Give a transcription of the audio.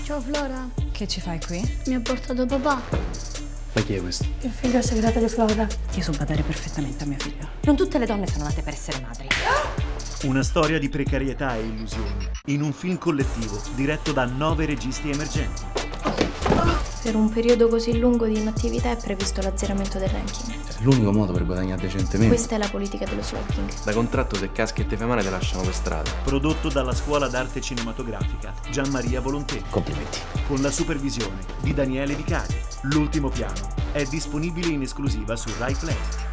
Ciao Flora, Che ci fai qui? mi ha portato papà. Ma chi è questo? Il figlio segreto di Flora. Io so badare perfettamente a mio figlio. Non tutte le donne sono nate per essere madri. Una storia di precarietà e illusioni in un film collettivo diretto da 9 registi emergenti. Per un periodo così lungo di inattività è previsto l'azzeramento del ranking. È l'unico modo per guadagnare decentemente. Questa è la politica dello slugging. Da contratto, se caschi e te fai male, te lasciano per strada. Prodotto dalla Scuola d'Arte Cinematografica Gian Maria Volonté. Complimenti. Con la supervisione di Daniele Vicari. L'ultimo piano è disponibile in esclusiva su Rai Play.